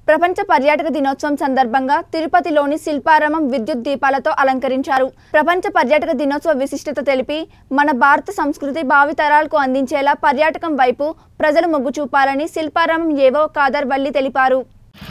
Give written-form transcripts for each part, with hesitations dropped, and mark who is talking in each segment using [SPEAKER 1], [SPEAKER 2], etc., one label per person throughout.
[SPEAKER 1] ప్రపంచ పర్యాటక దినోత్సవం సందర్భంగా తిరుపతిలోని శిల్పారామం విద్యుత్ దీపాలతో అలంకరించారు. ప్రపంచ పర్యాటక దినోత్సవ విశిష్టత తెలిపి మన భారత సంస్కృతి భావితరాలకు అందించేలా పర్యాటకం వైపు ప్రజలు మొగ్గు చూపాలని శిల్పారామం ఏవో ఖాదర్ వల్లి తెలిపారు.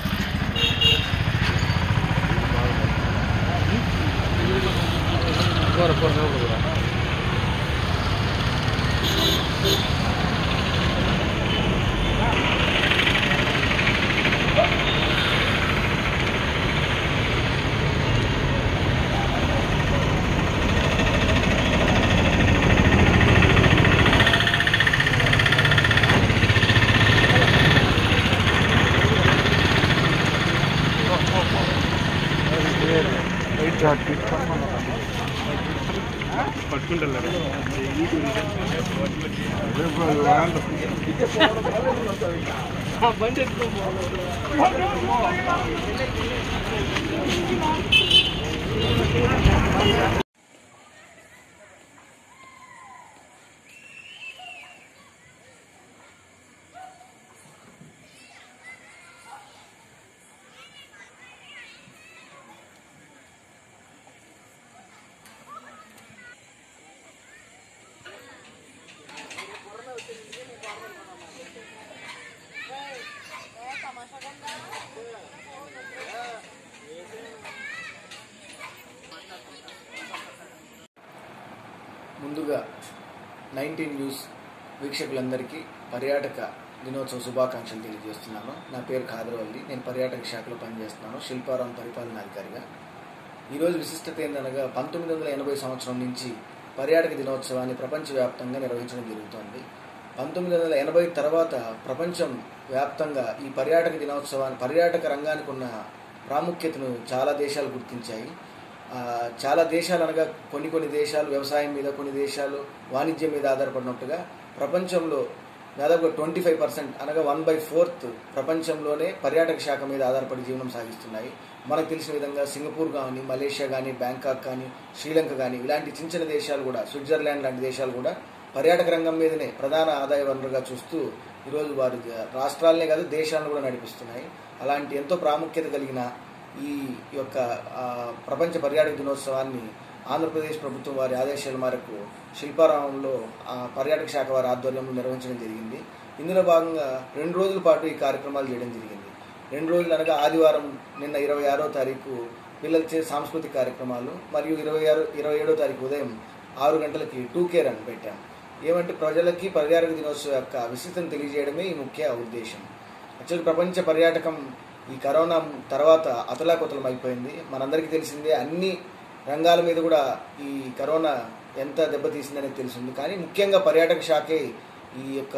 [SPEAKER 2] ముందుగా 19 న్యూస్ వీక్షకులందరికీ పర్యాటక దినోత్సవ శుభాకాంక్షలు తెలియజేస్తున్నాను. నా పేరు ఖాదర్ వల్లి. నేను పర్యాటక శాఖలో పనిచేస్తున్నాను, శిల్పారామం పరిపాలనాధికారిగా. ఈరోజు విశిష్టత ఏందనగా 1980 సంవత్సరం నుంచి పర్యాటక దినోత్సవాన్ని ప్రపంచవ్యాప్తంగా నిర్వహించడం జరుగుతోంది. 1980 తర్వాత ప్రపంచం వ్యాప్తంగా ఈ పర్యాటక దినోత్సవాన్ని, పర్యాటక రంగానికి ఉన్న ప్రాముఖ్యతను చాలా దేశాలు గుర్తించాయి. చాలా దేశాలు అనగా కొన్ని దేశాలు వ్యవసాయం మీద, కొన్ని దేశాలు వాణిజ్యం మీద ఆధారపడినట్టుగా ప్రపంచంలో దాదాపు 25% అనగా 1/4 ప్రపంచంలోనే పర్యాటక శాఖ మీద ఆధారపడి జీవనం సాగిస్తున్నాయి. మనకు తెలిసిన విధంగా సింగపూర్ కానీ, మలేషియా కానీ, బ్యాంకాక్ కానీ, శ్రీలంక కానీ ఇలాంటి చిన్న దేశాలు కూడా, స్విట్జర్లాండ్ లాంటి దేశాలు కూడా పర్యాటక రంగం మీదనే ప్రధాన ఆదాయ వనరుగా చూస్తూ ఈరోజు వారి రాష్ట్రాలనే కాదు దేశాలను కూడా నడిపిస్తున్నాయి. అలాంటి ఎంతో ప్రాముఖ్యత కలిగిన ఈ యొక్క ప్రపంచ పర్యాటక దినోత్సవాన్ని ఆంధ్రప్రదేశ్ ప్రభుత్వం వారి ఆదేశాల మేరకు శిల్పారామంలో పర్యాటక శాఖ వారి ఆధ్వర్యంలో నిర్వహించడం జరిగింది. ఇందులో భాగంగా 2 రోజుల పాటు ఈ కార్యక్రమాలు చేయడం జరిగింది. 2 రోజులు అనగా ఆదివారం నిన్న 26వ తారీఖు పిల్లలచే సాంస్కృతిక కార్యక్రమాలు మరియు 27వ తారీఖు ఉదయం 6 గంటలకి 2K రన్ పెట్టాం. ఏమంటే ప్రజలకి పర్యాటక దినోత్సవం యొక్క విశిష్టతను తెలియజేయడమే ఈ ముఖ్య ఉద్దేశం. యాక్చువల్గా ప్రపంచ పర్యాటకం ఈ కరోనా తర్వాత అతలాకుతలం అయిపోయింది. మనందరికీ తెలిసిందే, అన్ని రంగాల మీద కూడా ఈ కరోనా ఎంత దెబ్బతీసిందనేది తెలిసింది. కానీ ముఖ్యంగా పర్యాటక శాఖే ఈ యొక్క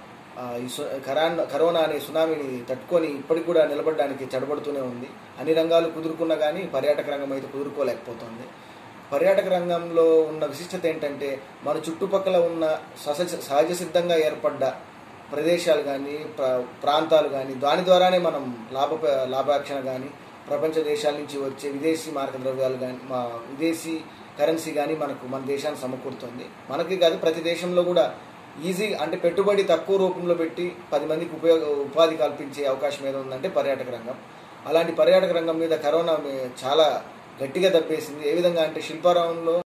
[SPEAKER 2] కరోనా అనే సునామీని తట్టుకొని ఇప్పటికి కూడా నిలబడడానికి చెడబడుతూనే ఉంది. అన్ని రంగాలు కుదురుకున్నా కానీ పర్యాటక రంగం అయితే కుదురుకోలేకపోతుంది. పర్యాటక రంగంలో ఉన్న విశిష్టత ఏంటంటే మన చుట్టుపక్కల ఉన్న సహజ సిద్ధంగా ఏర్పడ్డ ప్రదేశాలు కానీ, ప్రాంతాలు కానీ, దాని ద్వారానే మనం లాభాక్షణ కానీ, ప్రపంచ దేశాల నుంచి వచ్చే విదేశీ మారక ద్రవ్యాలు కానీ, విదేశీ కరెన్సీ కానీ మన దేశాన్ని సమకూరుతుంది. మనకి కాదు, ప్రతి దేశంలో కూడా ఈజీ అంటే పెట్టుబడి తక్కువ రూపంలో పెట్టి 10 మందికి ఉపాధి కల్పించే అవకాశం ఏదో ఉందంటే పర్యాటక రంగం. అలాంటి పర్యాటక రంగం మీద కరోనా చాలా గట్టిగా దెబ్బేసింది. ఏ విధంగా అంటే శిల్పారామంలో